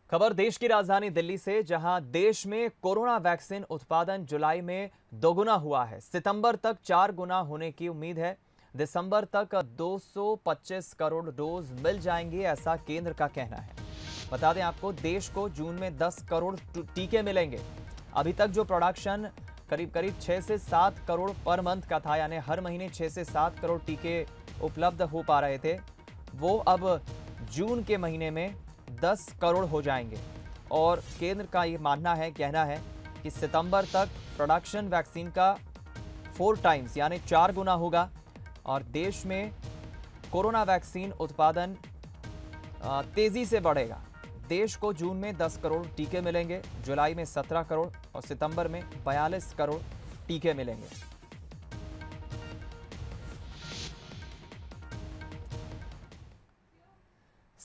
खबर देश की राजधानी दिल्ली से, जहां देश में कोरोना वैक्सीन उत्पादन जुलाई में दोगुना हुआ है। सितंबर तक 4 गुना होने की उम्मीद है। दिसंबर तक 225 करोड़ डोज मिल जाएंगे, ऐसा केंद्र का कहना है। बता दें आपको, देश को जून में 10 करोड़ टीके मिलेंगे। अभी तक जो प्रोडक्शन करीब 6 से 7 करोड़ पर मंथ का था, यानी हर महीने 6 से 7 करोड़ टीके उपलब्ध हो पा रहे थे, वो अब जून के महीने में 10 करोड़ हो जाएंगे। और केंद्र का ये मानना है, कहना है कि सितंबर तक प्रोडक्शन वैक्सीन का 4 टाइम्स यानी 4 गुना होगा और देश में कोरोना वैक्सीन उत्पादन तेजी से बढ़ेगा। देश को जून में 10 करोड़ टीके मिलेंगे, जुलाई में 17 करोड़ और सितंबर में 42 करोड़ टीके मिलेंगे।